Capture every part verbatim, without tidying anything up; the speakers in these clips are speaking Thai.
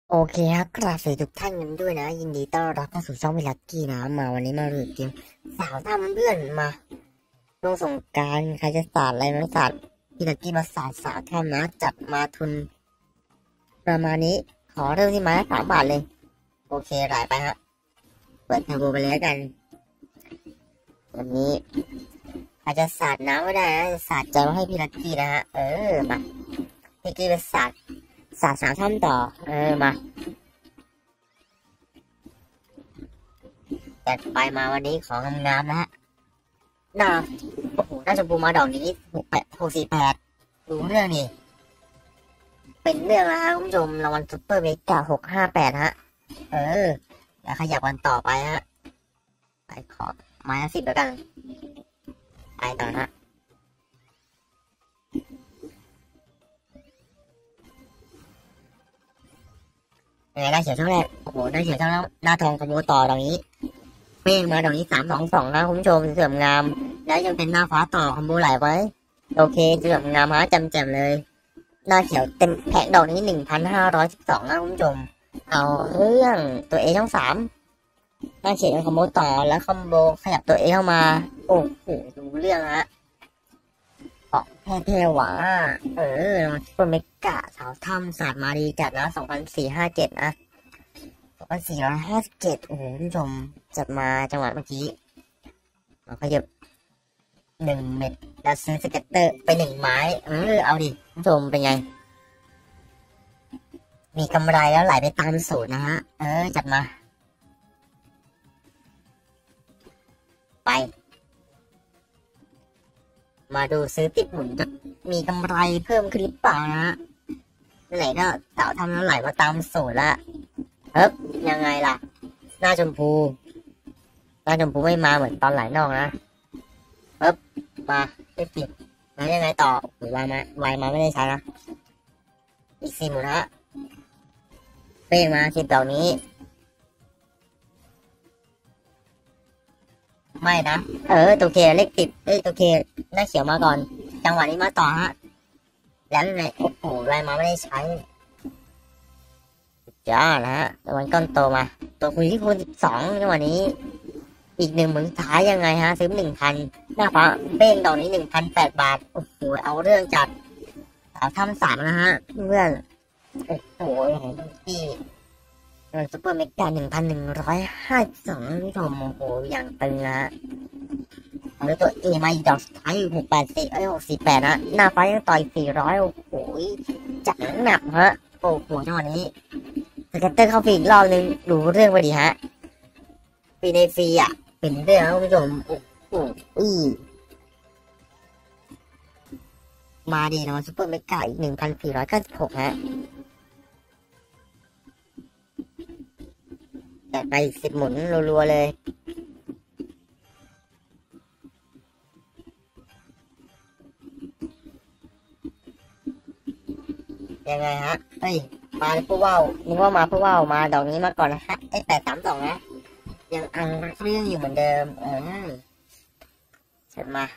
โอเคครับกราบสวัสดีทุกท่านกันด้วยนะยินดีต้อนรับเข้าสู่ช่องวิลักกี้นะมาวันนี้มาเรียนเกมสาวทำเพื่อนมาลงสงกรานต์ใครจะสาดอะไรไม่สาดวิลักกี้มาสาดสาวทำนะจัดมาทุนประมาณนี้ขอเริ่มที่ไม้ละสามบาทเลยโอเคไหลไปฮะเปิดเทอร์โบไปเลยกันวันนี้ใครจะสาดน้ำไม่ได้นะสาดใจว่าให้พี่ลักกี้นะฮะเออมาพี่ลักกี้ไปสาดสาดสาวทำต่อเออมาแต่ไปมาวันนี้ของงามๆนะฮะน่าโอ้โหน่าจะปูมาดอกนี้หกแปดหกสี่แปดดูเรื่องนี่เป็นเรื่องแล้วคุณผู้ชมรางวัลซุปเปอร์เมกาหกห้าแปดฮะเออแล้วขยับวันต่อไปฮะไปขอไม้สิบแล้วกันไปต่อฮะยังไงได้เฉียวช่องแรกโอ้โหได้เฉียวช่องแล้วหน้าทองขโมยต่อดอกนี้เป้งมาดอกนี้สามสองสองนะคุณผู้ชมเสื่อมงามแล้วยังเป็นหน้าฟ้าต่อคอมโบไหลไว้โอเคเสื่อมงามฮะจำแจ่มเลยหน้าเขียวเต็มแผงดอกนี้หนึ่งพันห้าร้อยสิบสองนะคุณผู้ชมเอาเรื่องตัวเอช่องสามหน้าเขียวยังคอมโบต่อแล้วคอมโบขยับตัวเอเข้ามาโอ้โหดูเรื่องฮะออกแท้ๆหวาเออซุปเปอร์เมกะสาวถ้ำศาสตร์มาดีจัดนะสองพันสี่ห้าเจ็ดนะสองพันสี่ร้อยห้าสิบเจ็ดโอ้โหคุณผู้ชมจัดมาจังหวะเมื่อกี้เราขยับหนึ่งเม็ดแล้วซื้อสเก็ตเตอร์ไปหนึ่งไม้เออเอาดิคุณผู้ชมเป็นไงมีกำไรแล้วไหลไปตามสูตรนะฮะเออจัดมาไปมาดูซื้อติดหมุนจะมีกำไรเพิ่มขึ้นหรือเปล่านะฮะไหนก็เต่าทำแล้วไหลมาตามสูตรละเฮ้ยยังไงล่ะหน้าชมพูหน้าชมพูไม่มาเหมือนตอนไหลนอกนะเฮ้ยมาได้ปิดแล้วยังไงต่อหรือวายมาวายมาไม่ได้ใช้นะอีกสี่หมุนฮะเป้งมาสิบดอกนี้ไม่นะเออตัวเคเลขติดเอ้ยตัวเคหน้าเขียวมาก่อนจังหวะนี้มาต่อฮะแล้วยังไงโอ้โหวายมาไม่ได้ใช้จ้านะฮะรางวัลก้อนโตมาตัวคุยที่คูณสิบสองจังหวะนี้อีกหนึ่งหมื่นสุดท้ายยังไงฮะซื้อหนึ่งพันหน้าฟ้าเป้งดอกนี้หนึ่งพันแปดบาทโอ้โหเอาเรื่องจัดสาวทำสามนะฮะเพื่อนโอ้โหที่เงินซุปเปอร์เมกาหนึ่งพันหนึ่งร้อยห้าสิบสองผู้ชมโอ้โหอย่างตึงนะฮะแล้วตัวเอมาอีกดอกสุดท้ายหกแปดสี่เอ้ยหกสี่แปดนะหน้าฟ้ายังต่อยสี่ร้อยโอ้โหจัดหนักฮะโอ้โหจังหวะนี้สเก็ตเตอร์เข้าฟรีอีกรอบนึงดูเรื่องไปดีฮะฟรีในฟรีอ่ะเป็นเรื่องคุณผู้ชมโอ้โหมาดีนะซุปเปอร์เมกาอีกหนึ่งพันสี่ร้อยเก้าสิบหกฮะแต่ไปสิบหมุนรัวๆเลยยังไงฮะเฮ้ยมาเพื่อว่าวนึกว่ามาเพื่อว่าวมาดอกนี้มาก่อนนะฮะไอ้แปดสามสองนะยังอังเรื่องอยู่เหมือนเดิมเออเสร็จมา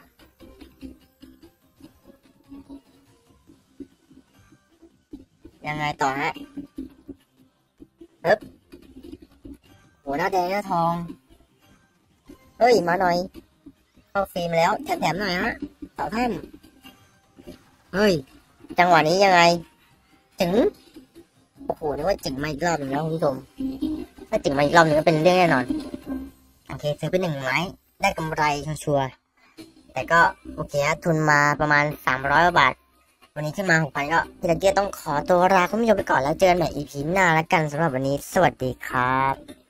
ยังไงต่อฮะเฮ้ยหัวหน้าแดงหน้าทองเฮ้ยมาหน่อยเข้าฟิล์มแล้วแถมๆหน่อยฮะต่อท่านเฮ้ยจังหวะนี้ยังไงถึงโอ้โหนึกว่าจึงมาอีกรอบหนึ่งแล้วคุณผู้ชมถ้าจึงมาอีกรอบหนึ่งก็เป็นเรื่องแน่นอนโอเคซื้อไปหนึ่งไม้ได้กำไรชัวร์แต่ก็โอเคฮะทุนมาประมาณสามร้อยบาทวันนี้ขึ้นมาหกพันก็พี่ตะเกียต้องขอตัวลาคุณผู้ชมไปก่อนแล้วเจอกันใหม่ อี พี หน้าแล้วกันสำหรับวันนี้สวัสดีครับ